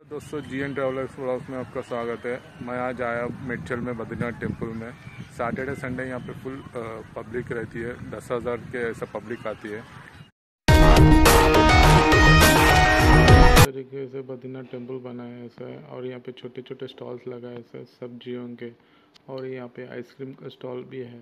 दोस्तों GN travellers blogs में आपका स्वागत है। मैं आज आया मेडचल में बद्रीनाथ टेम्पल में। सैटरडे संडे यहाँ पे फुल पब्लिक रहती है, 10,000 के ऐसा पब्लिक आती है। इस तरीके से बद्रीनाथ टेम्पल बना है ऐसा है, और यहाँ पे छोटे छोटे स्टॉल्स लगा है ऐसा सब्जियों के, और यहाँ पे आइसक्रीम का स्टॉल भी है,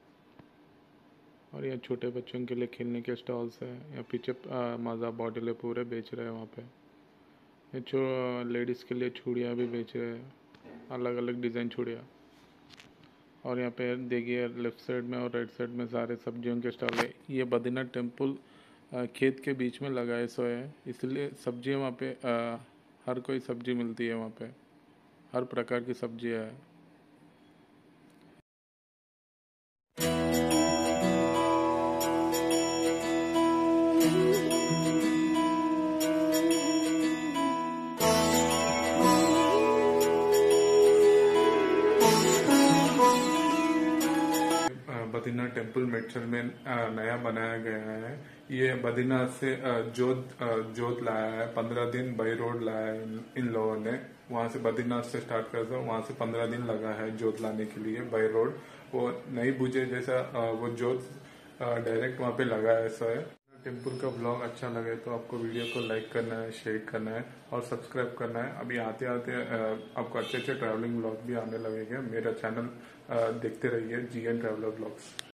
और यहाँ छोटे बच्चों के लिए खेलने के स्टॉल्स है। यहाँ पीछे माजा बॉटल पूरे बेच रहे हैं वहाँ पे। जो लेडीज़ के लिए चूड़ियाँ भी बेच रहे हैं, अलग अलग डिज़ाइन चूड़ियाँ। और यहाँ पे देखिए लेफ़्ट साइड में और राइट साइड में सारे सब्जियों के स्टॉल है। ये बद्रीनाथ टेम्पल खेत के बीच में लगाए सो है, इसलिए सब्जियाँ वहाँ पे हर कोई सब्जी मिलती है वहाँ पे, हर प्रकार की सब्जियाँ है। बद्रीनाथ टेम्पल मेडचल में नया बनाया गया है। ये बद्रीनाथ से जोत लाया है, 15 दिन बाई रोड लाया है इन लोगों ने। वहाँ से बद्रीनाथ से स्टार्ट कर दो, वहाँ से 15 दिन लगा है जोत लाने के लिए बाई रोड। वो नहीं बुझे जैसा वो जोत डायरेक्ट वहाँ पे लगा है ऐसा है। टेम्पल का ब्लॉग अच्छा लगे तो आपको वीडियो को लाइक करना है, शेयर करना है और सब्सक्राइब करना है। अभी आते आते आपको अच्छे अच्छे ट्रैवलिंग ब्लॉग भी आने लगेंगे। मेरा चैनल देखते रहिए GN ट्रैवलर ब्लॉग्स।